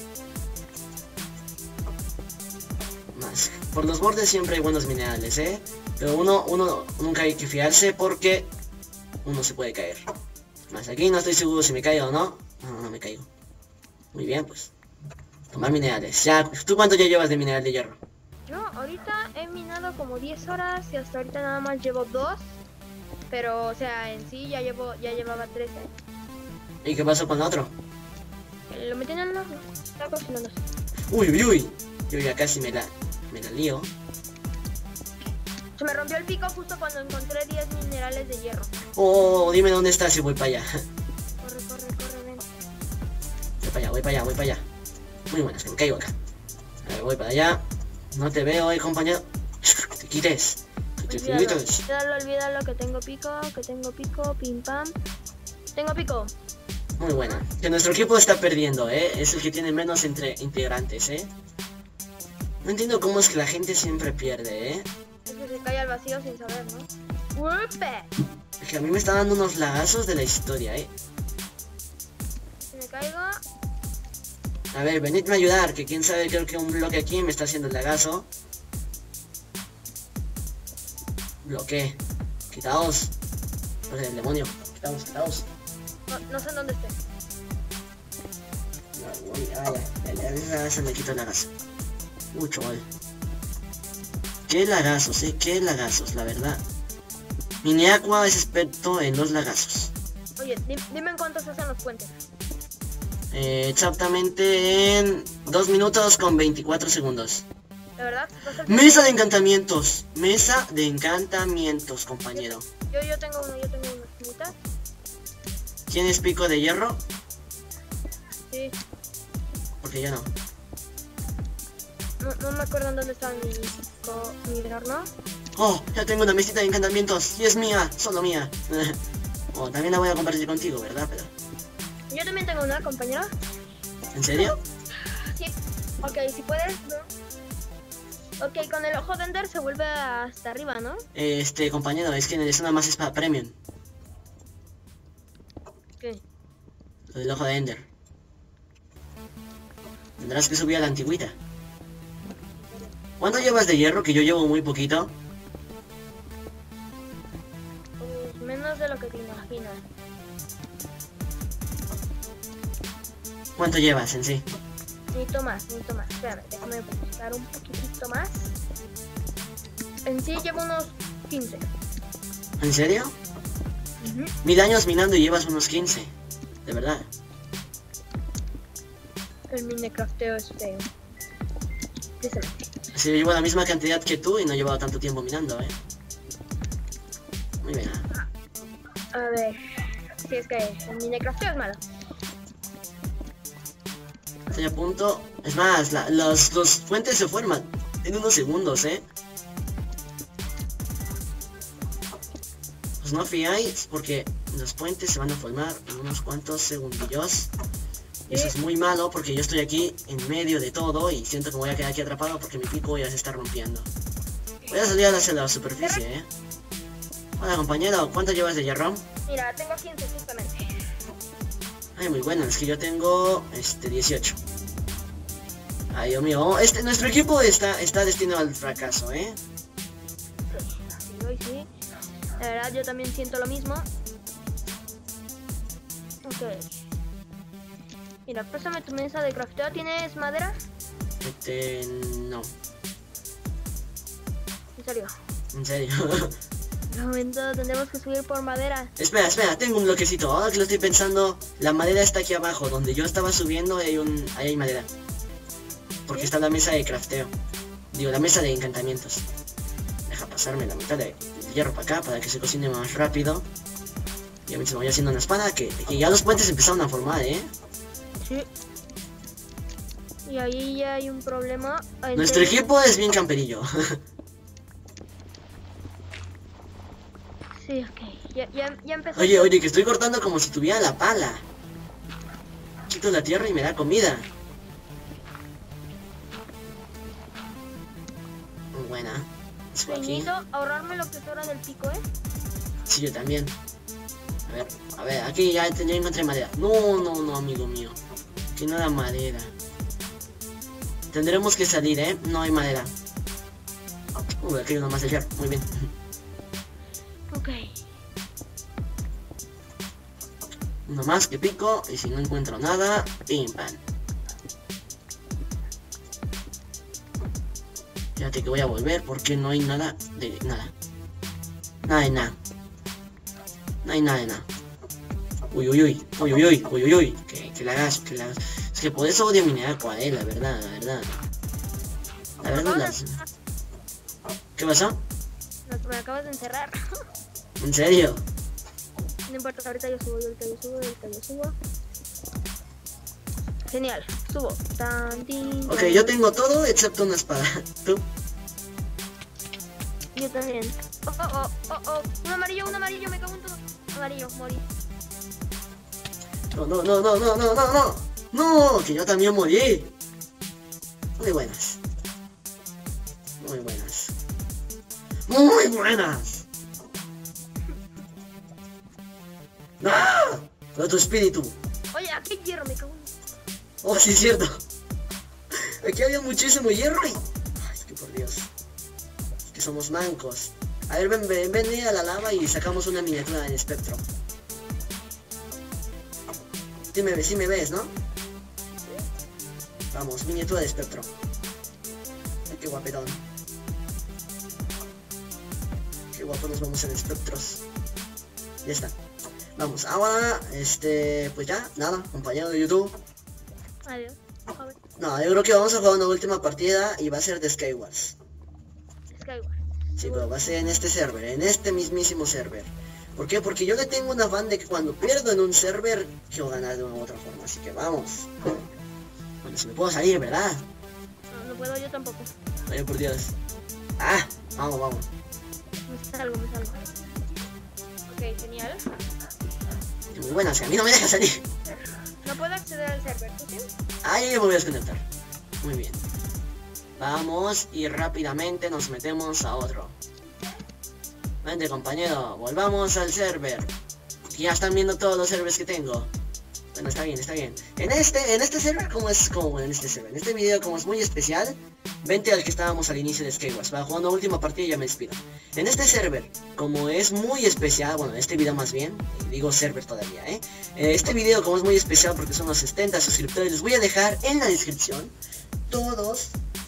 Más. Por los bordes siempre hay buenos minerales, Pero uno nunca hay que fiarse porque uno se puede caer. Más aquí no estoy seguro si me caigo o no. No me caigo. Muy bien, pues. Tomar minerales. Ya, ¿tú cuánto ya llevas de mineral de hierro? Yo ahorita he minado como 10 horas y hasta ahorita nada más llevo 2. Pero, o sea, en sí ya llevaba 13. ¿Y qué pasó con el otro? Lo metí en el horno. Está cocinándose. Uy. Yo ya casi me la lío. Se me rompió el pico justo cuando encontré 10 minerales de hierro. Oh, dime dónde estás y voy para allá. Corre, ven. Voy para allá. Muy buenas, que me caigo acá. A ver, voy para allá. No te veo, compañero. Que te quites. Olvídalo, que tengo pico, pim pam. Tengo pico. Muy buena. Que nuestro equipo está perdiendo, Es el que tiene menos integrantes, No entiendo cómo es que la gente siempre pierde, Es que se cae al vacío sin saber, ¿no? ¡Upe! Es que a mí me está dando unos lagazos de la historia, Si me caigo... A ver, venidme a ayudar, que quién sabe, creo que un bloque aquí me está haciendo el lagazo. Bloque. Quitaos. Pues el demonio. Quitaos. No sé en dónde esté. Ya se me quitó el lagazo. Chaval. Qué lagazos, qué lagazos, la verdad. Miniaqua es experto en los lagazos. Oye, dime en cuánto se hacen los puentes. Exactamente en 2 minutos con 24 segundos. ¿De verdad? Mesa de encantamientos, compañero. Yo tengo uno. ¿Mitad? ¿Tienes pico de hierro? Sí. Porque yo no. No me acuerdo en dónde estaba mi horno. Oh, ya tengo una mesita de encantamientos. Y es mía, solo mía. Oh, también la voy a compartir contigo, ¿verdad? Pero... Yo también tengo una, compañero. ¿En serio? Sí. Ok, si puedes, ¿no? Ok, con el ojo de Ender se vuelve hasta arriba, ¿no? Compañero, es que es una más espada premium. ¿Qué? Lo del ojo de Ender. Tendrás que subir a la antigüita. ¿Cuánto llevas de hierro? Que yo llevo muy poquito. Pues menos de lo que te imaginas. ¿Cuánto llevas en sí? Necesito más. Espérame, déjame buscar un poquitito más. En sí llevo unos 15. ¿En serio? 1000 años minando y llevas unos 15. De verdad. El minecrafteo es feo. Tristemente. Así yo llevo la misma cantidad que tú y no he llevado tanto tiempo minando, Muy bien. A ver. Si es que el minecrafteo es malo. Estoy a punto. Es más, los fuentes se forman en unos segundos, Pues no fiáis porque los puentes se van a formar en unos cuantos segundillos. Y eso es muy malo porque yo estoy aquí en medio de todo y siento que voy a quedar aquí atrapado porque mi pico ya se está rompiendo. Voy a salir hacia la superficie, Hola compañero, ¿cuánto llevas de hierro? Mira, tengo 15 justamente. Ay, muy bueno, es que yo tengo 18. Ay, Dios mío, nuestro equipo está destinado al fracaso, Sí. La verdad, yo también siento lo mismo. Ok. Mira, préstame tu mesa de crafteo. ¿Tienes madera? No. En serio. En serio. De momento tendremos que subir por madera. Espera, tengo un bloquecito. Ahora que lo estoy pensando, la madera está aquí abajo. Donde yo estaba subiendo ahí hay madera. Porque está la mesa de crafteo. Digo, la mesa de encantamientos. Deja pasarme la mitad de hierro para acá para que se cocine más rápido. Y a mí se me voy haciendo una espada que ya los puentes empezaron a formar, Sí. Y ahí ya hay un problema. Nuestro equipo es bien camperillo. Sí, ok. Ya empezó. Oye, que estoy cortando como si tuviera la pala. Quito la tierra y me da comida. Muy buena. Necesito ahorrarme lo que sobra del pico, Sí, yo también. A ver, aquí ya encontré madera. No, amigo mío. Que no da madera. Tendremos que salir, no hay madera. Aquí hay uno más de hierro, muy bien. Ok. Uno más que pico, y si no encuentro nada, pim pam. Fíjate que voy a volver porque no hay nada de nada. Nada de nada. No hay nada de nada. Uy. Que la hagas. Es que por eso odio minerar Aqua, la verdad. La verdad. ¿Qué pasó? Me acabas de encerrar. ¿En serio? No importa, ahorita yo subo. Genial, subo. Ok, yo tengo todo excepto una espada. ¿Tú? Yo también. Oh. Un amarillo, me cago en todo. Amarillo, morí. No, que yo también morí. Muy buenas. ¡Ah! ¡Pero tu espíritu! Oye, aquí hay hierro, me cago en... Oh, sí es cierto. Aquí había muchísimo hierro y... Ay, es que por Dios. Es que somos mancos. A ver, ven a la lava y sacamos una miniatura en espectro. Sí me ves, ¿no? Vamos, miniatura de espectro. Ay, qué guapetón. Qué guapo nos vamos en espectros. Ya está. Vamos, ahora, pues ya, nada, compañero de YouTube. Adiós. No, yo creo que vamos a jugar una última partida y va a ser de Skywars. Sí, pero va a ser en este server, en este mismísimo server. ¿Por qué? Porque yo le tengo una fan de que cuando pierdo en un server, quiero ganar de una u otra forma, así que vamos. Bueno, si me puedo salir, ¿verdad? No, no puedo, yo tampoco. Ay, por Dios. Ah, vamos. Me salgo. Ok, genial. Muy buena, o sea, a mí no me deja salir. No puedo acceder al server, ¿tú sí? Ah, ya me voy a desconectar. Muy bien. Vamos y rápidamente nos metemos a otro. Vente, compañero, volvamos al server. Ya están viendo todos los servers que tengo. Bueno, está bien. En este server, en este video, como es muy especial, vente al que estábamos al inicio de Skywars. Va jugando última partida y ya me despido. En este server, como es muy especial, bueno, este video más bien, digo server todavía, este video como es muy especial porque son los 70 suscriptores, les voy a dejar en la descripción todos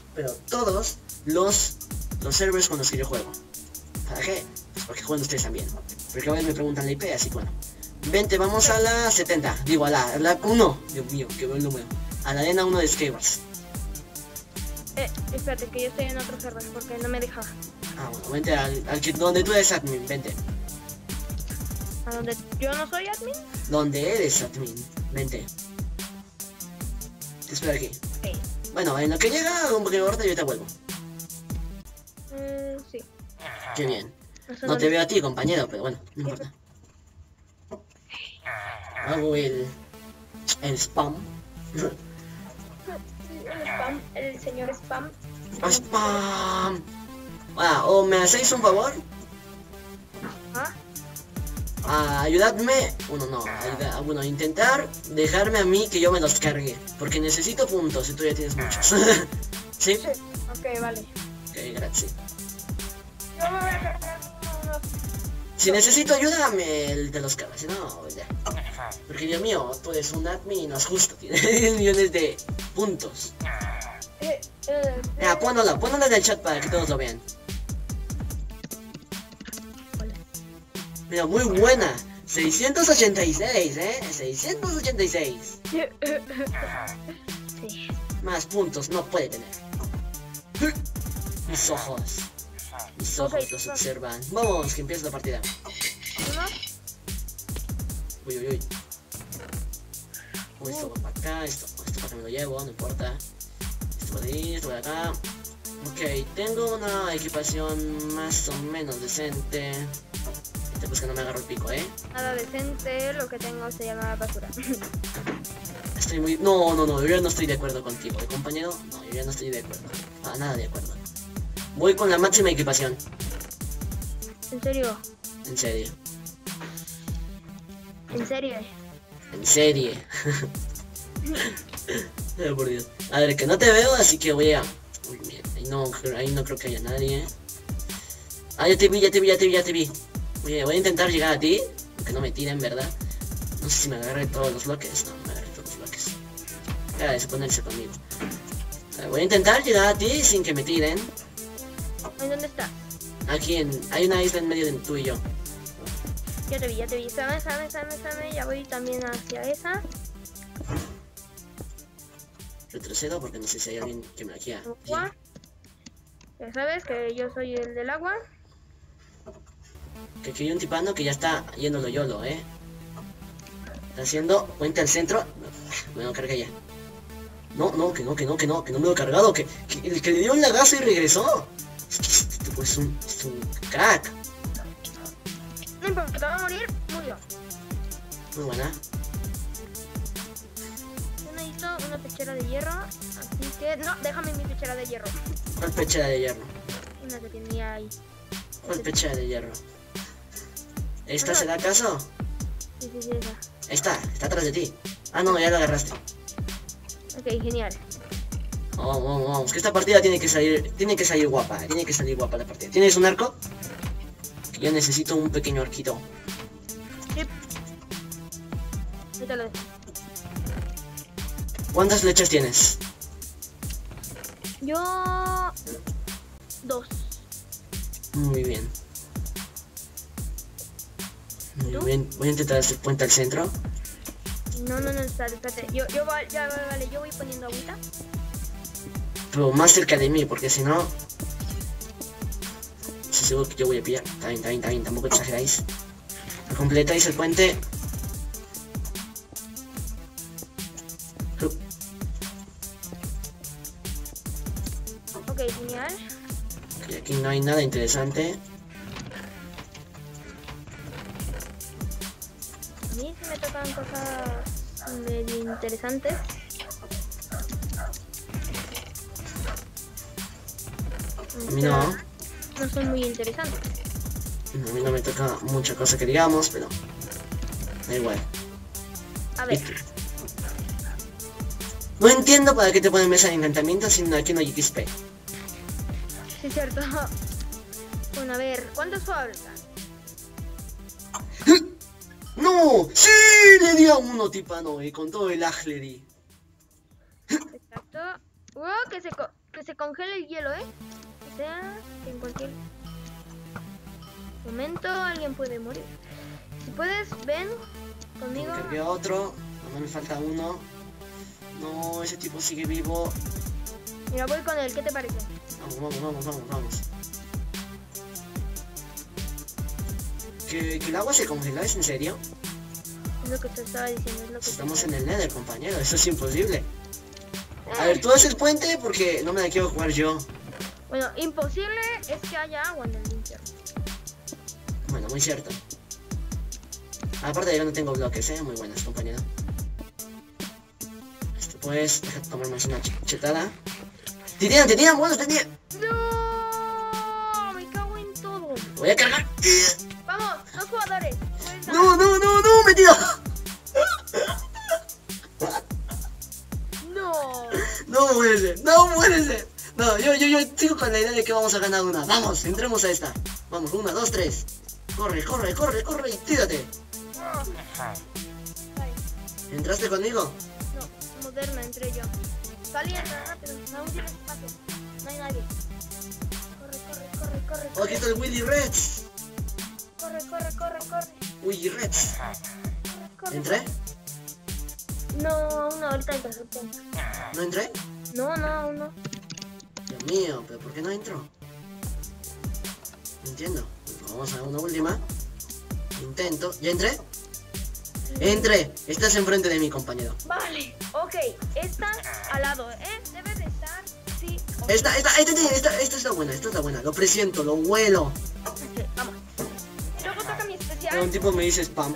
los servers con los que yo juego. ¿Para qué? Pues porque juegan ustedes también. Porque a veces me preguntan la IP, así que bueno. Vente, vamos a la 70. Digo, a la 1. Dios mío, qué buen número. A la arena 1 de Skywars. Espérate, que yo estoy en otro server porque no me deja. Ah, bueno, vente donde tú eres admin, vente. ¿A donde yo no soy admin? Donde eres admin, vente. Te espero aquí. Sí. Bueno, en lo que llega un poquito ahorita yo te vuelvo. Sí. Qué bien. Eso No te veo a ti, compañero, pero bueno, no importa. Hago el spam. El señor spam. ¡Spam! Ah, o me hacéis un favor. Ayudadme. Bueno, intentar dejarme a mí que yo me los cargue. Porque necesito puntos y tú ya tienes muchos. ¿Sí? Sí. Ok, vale. Ok, gracias. Yo me voy a cargar unos... Si necesito ayuda, te los cargo. Si no, ya. Porque Dios mío, tú eres un admin, no es justo. Tienes 10 millones de puntos. Ponlo en el chat para que todos lo vean. Mira, muy buena. 686, 686. Sí. Más puntos no puede tener. Mis ojos los observan. Vamos, que empieza la partida. Uy. Esto va para acá, esto para que me lo llevo, no importa. Esto va de ahí, esto va de acá. Ok, tengo una equipación más o menos decente. Pues que no me agarro el pico, Nada decente, lo que tengo se llama basura. Estoy muy... No, yo ya no estoy de acuerdo contigo, compañero. No, yo ya no estoy de acuerdo. Para nada de acuerdo. Voy con la máxima equipación. ¿En serio? En serio. ¿En serio? En serie. Por Dios. A ver, que no te veo, así que voy a... Uy, mira, ahí no creo que haya nadie. Ah, ya te vi. Voy a intentar llegar a ti, aunque no me tiren, ¿verdad? No sé si me agarré todos los bloques. No, me agarré todos los bloques. Cara de ponerse conmigo. Voy a intentar llegar a ti sin que me tiren. ¿En dónde está? Aquí hay una isla en medio de tú y yo. Ya te vi. Sabe. Ya voy también hacia esa. Retrocedo porque no sé si hay alguien que me la quiera. Agua. Ya sabes que yo soy el del agua. Que aquí hay un tipano que ya está yéndolo YOLO, Está haciendo puente al centro. Bueno, carga ya. No, que no me lo he cargado. Que el que le dio un lagazo y regresó. Es que este pues es un crack. No importa, va a morir, murió. Muy buena. Yo necesito una pechera de hierro, así que... No, déjame mi pechera de hierro. ¿Cuál pechera de hierro? Una que tenía ahí. ¿Cuál pechera de hierro? ¿Esta se da acaso? Sí, esa. Está atrás de ti. Ah, no, ya la agarraste. Ok, genial. Vamos, que esta partida tiene que salir guapa, la partida. ¿Tienes un arco? Que yo necesito un pequeño arquito. Sí. Yo te lo dejo. ¿Cuántas flechas tienes? Yo... 2. Muy bien. Voy a intentar hacer puente al centro. No, espérate. Yo voy poniendo agüita. Pero más cerca de mí, porque si no... Estoy seguro que yo voy a pillar. Está bien, tampoco exageráis. Completáis el puente. aquí no hay nada interesante. A mí sí me tocan cosas medio interesantes. A mí no. No son muy interesantes. A mí no me toca mucha cosa que digamos, pero da igual. A ver, No entiendo para qué te ponen mesa de encantamientos si aquí no hay XP. sí es cierto. Bueno, a ver, ¿cuántos faltan? ¡No! ¡Sí! Le di a uno tipano, con todo el lag le di. Exacto. Que se congele el hielo, O sea, que en cualquier momento alguien puede morir. Si puedes, ven conmigo. Cargué a otro, no me falta uno. No, ese tipo sigue vivo. Mira, voy con él, ¿qué te parece? Vamos. ¿Que el agua se congela? ¿Es en serio? Es lo que te estaba diciendo, es lo que Estamos en el Nether, compañero, eso es imposible. A ver, tú haces el puente porque no me la quiero jugar yo. Bueno, imposible es que haya agua en el infierno. Bueno, muy cierto. Aparte yo no tengo bloques, muy buenas, compañero. Esto pues, deja tomarnos una chetada. ¡Te tiran! ¡Bueno, te tiran! ¡No! Me cago en todo. Voy a cargar. Vamos, 2 jugadores. ¡No! ¡Me tiro! No. No puede ser. No, yo sigo con la idea de que vamos a ganar una. Vamos, entremos a esta. Vamos, 1, 2, 3. Corre y tírate. ¿Entraste conmigo? No, Moderna, entré yo. Salí, entra rápido, no tienes espacio. No hay nadie. Corre. Oh, aquí está el Willy Reds. Corre. Willy Reds. Corre. ¿Entré? No, ahorita entro. ¿No entré? No, aún no. Dios mío, pero ¿por qué no entro? No entiendo. Vamos a una última. Intento. ¿Ya entré? ¡Entré! Estás enfrente de mi compañero. Vale, ok. Esta al lado, Debe de estar, sí. Esta es la buena. Lo presiento, lo huelo. Ok, vamos. Luego toca mi especial. Pero un tipo me dice spam.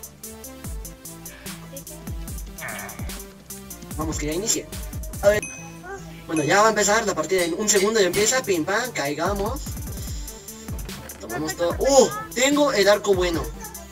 Vamos, que ya inicie. A ver. Bueno, ya va a empezar la partida en un segundo y empieza. Pim pam, caigamos. Tomamos todo. Tengo el arco bueno.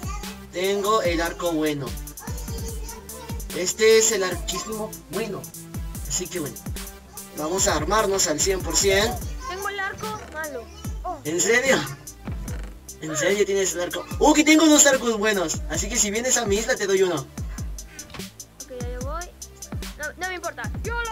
Este es el arquísimo bueno. Así que bueno. Vamos a armarnos al 100%. Tengo el arco malo. ¿En serio? ¿En serio tienes el arco? Que tengo 2 arcos buenos. Así que si vienes a mi isla te doy uno. Ok, ya yo voy. No me importa. ¡YOLO!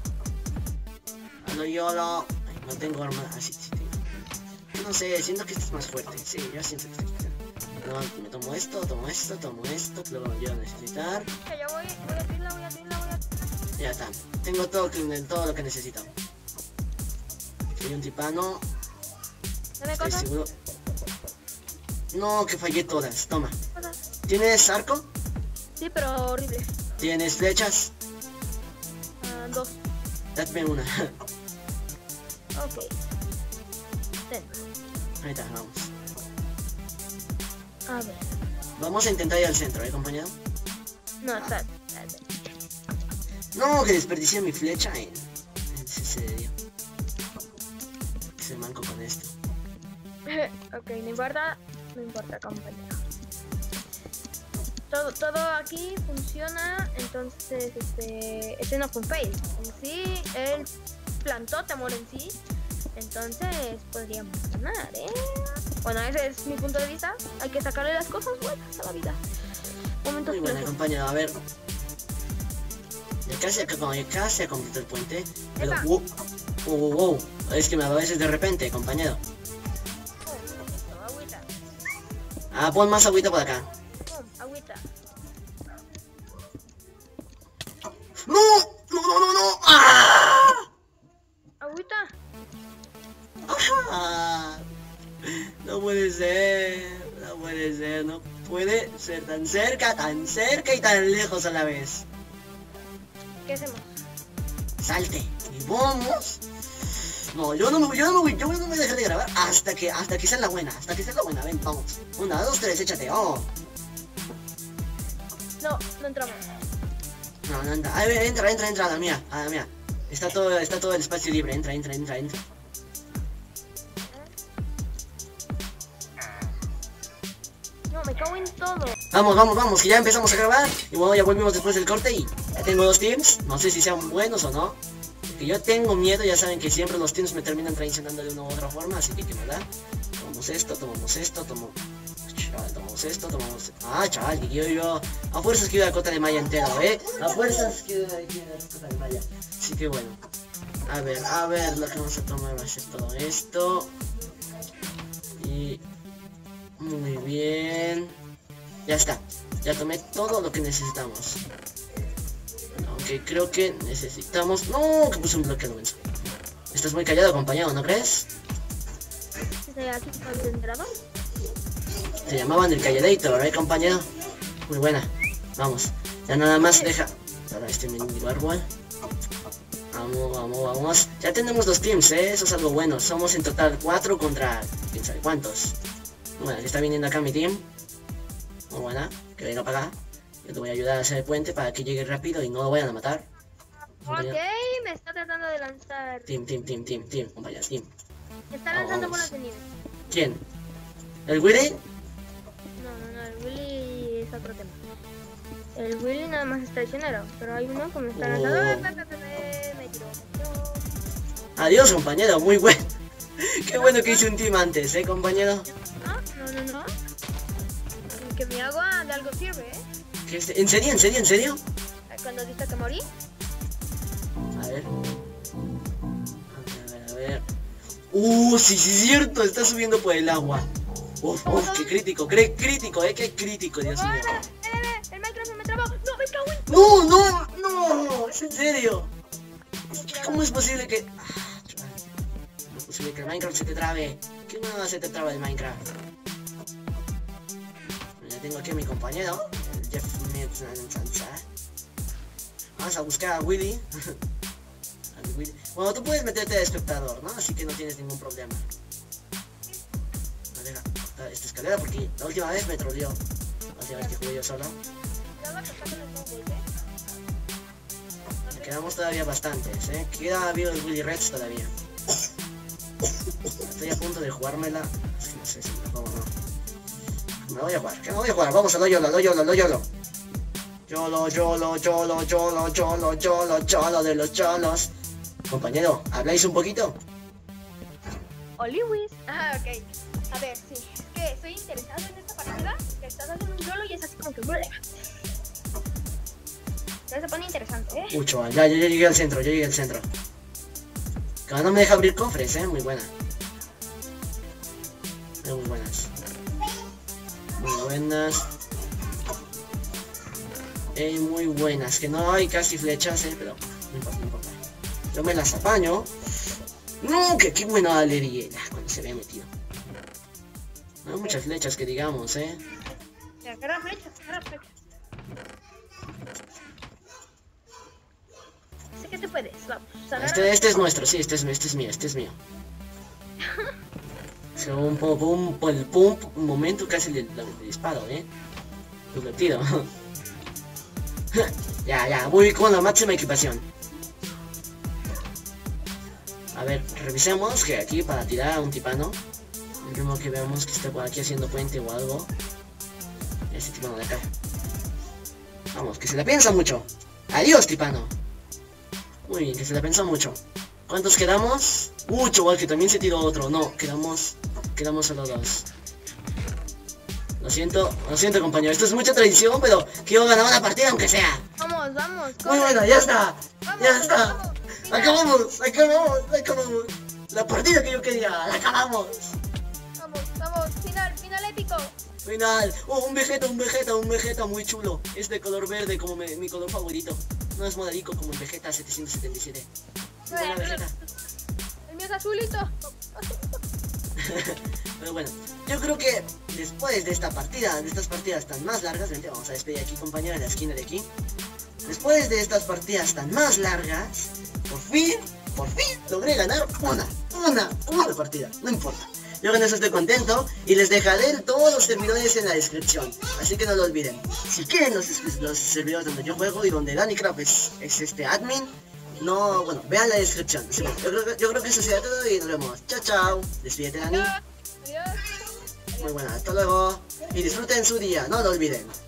YOLO. Ay, no tengo arma. Así sí tengo. No sé, siento que este es más fuerte. Sí, yo siento que este es más fuerte. No, me tomo esto, luego lo voy a necesitar. Ya voy a tirarla. Ya está. Tengo todo lo que necesito. Soy un tipano. Dame Estoy cosas. seguro. No, que fallé todas. Toma. Cosas. ¿Tienes arco? Sí, pero horrible. ¿Tienes flechas? 2. Dame una. Ok. Ten. Ahí está, vamos. A ver. Vamos a intentar ir al centro, compañero. No, espérate. No, que desperdicié mi flecha en serio. Se manco con esto. Ok, no importa, compañero. Todo aquí funciona, entonces este no fue un fail. En sí, él plantó temor en sí, entonces podríamos ganar, Bueno, ese es mi punto de vista. Hay que sacarle las cosas buenas a la vida. Momentos Muy buena, placer. compañero, a ver. Ya casi ha completado el puente. Pero, Epa. wow. Es que me apareces de repente, compañero. Agüita. Pon más agüita por acá. Agüita. ¡No! ¡Ah! Agüita. No puede ser, no puede ser tan cerca y tan lejos a la vez. ¿Qué hacemos? Salte y vamos No, yo no me voy a dejar de grabar hasta que sea la buena, ven, vamos. 1, 2, 3, échate, oh. No, no entramos. No entra. A ver, entra, a la mía. Está todo el espacio libre, entra. No, me cago en todo. Vamos, que ya empezamos a grabar. Y bueno, ya volvimos después del corte y ya tengo 2 teams. No sé si sean buenos o no. Porque yo tengo miedo, ya saben que siempre los teams me terminan traicionando de una u otra forma. Así que me da. Tomamos esto, tomamos esto. Chaval, que yo a fuerzas quiero la cota de malla entera, a fuerzas quiero la cota de malla. Así que bueno, a ver, lo que vamos a tomar va a ser todo esto. Y muy bien, ya está, ya tomé todo lo que necesitamos. Aunque creo que necesitamos, no, que puse un bloque de Estás muy callado, compañero, ¿no crees? ¿Aquí está entrado? Te llamaban el Calladator, compañero? Muy buena. Vamos. Ya nada más deja. Ahora este mini árbol. Vamos. Ya tenemos 2 teams, eso es algo bueno. Somos en total 4 contra quién sabe cuántos. Bueno, está viniendo acá mi team. Muy buena. Que venga para acá. Yo te voy a ayudar a hacer el puente para que llegue rápido y no lo vayan a matar. Ok, me está tratando de lanzar. Team, compañero, team. Me está lanzando bolas de nieve. ¿Quién? ¿El Willy? No, el Willy es otro tema. El Willy nada más es traicionero, pero hay uno que me está lanzando. Me tiró. Adiós, compañero, muy bueno. Qué bueno que hice un team antes, compañero. No. Que mi agua de algo sirve, ¿En serio? Cuando dice que morí. A ver. Sí, es cierto, está subiendo por el agua. Uf, qué crítico, qué crítico, Dios mío. El Minecraft me trabó. No, me cago en... No, es en serio. ¿Cómo es posible que... ¿Cómo es posible que el Minecraft se te trabe? ¿Qué no se te traba el Minecraft? Ya tengo aquí a mi compañero, el Jeff Metzanza. Vamos a buscar a Willy. Bueno, tú puedes meterte de espectador, ¿no? Así que no tienes ningún problema. Deja cortar esta escalera porque la última vez me troleó. La última vez que jugué yo solo. Me quedamos todavía bastantes, Queda vivo el Willy Reds todavía. Estoy a punto de jugármela. Es que no sé si me la juego o no. Me voy a jugar, vamos a lo YOLO. YOLO de los cholos. Compañero, ¿habláis un poquito? Oliwis. Ok. A ver, sí. Es que estoy interesado en esta partida. Que estás haciendo un YOLO y es así como que... Ya se pone interesante, Mucho, ya llegué al centro, Que no me deja abrir cofres, muy buena. Muy buenas. Muy buenas. Que no hay casi flechas, pero no importa. Yo me las apaño. No, que qué buena le di cuando se había metido. No hay muchas flechas que digamos, Agarra flechas. Sé que te puedes, vamos. Este es nuestro, sí, este es mío. Un momento casi le disparo, divertido. Ya, voy con la máxima equipación. A ver, revisemos que aquí para tirar a un tipano. El último que veamos que está por aquí haciendo puente o algo. Este tipano de acá. Vamos, que se la piensa mucho. Adiós, tipano. Muy bien, que se la pensó mucho. ¿Cuántos quedamos? Chaval, que también se tiró otro. No, quedamos solo 2. Lo siento, compañero. Esto es mucha traición, pero quiero ganar una partida aunque sea. Vamos. Muy bueno, ya está. Vamos. Acabamos. La partida que yo quería, la acabamos. Vamos. Final épico. Final. Un Vegeta muy chulo. Es de color verde como mi color favorito. No es moradico como el Vegeta 777. Buena Vegeta. El mío es azulito. Pero bueno, yo creo que después de esta partida, de estas partidas tan más largas, vente, vamos a despedir aquí, compañero, en la esquina de aquí. Después de estas partidas tan más largas, por fin logré ganar una. una partida, no importa. Yo con eso estoy contento y les dejaré todos los servidores en la descripción, así que no lo olviden. Si quieren los servidores donde yo juego y donde DaniCraft es este admin, no, bueno, vean la descripción. Así que yo creo que eso sería todo y nos vemos. Chao, chao. Despídete, Dani. Adiós. Muy buena, hasta luego. Y disfruten su día, no lo olviden.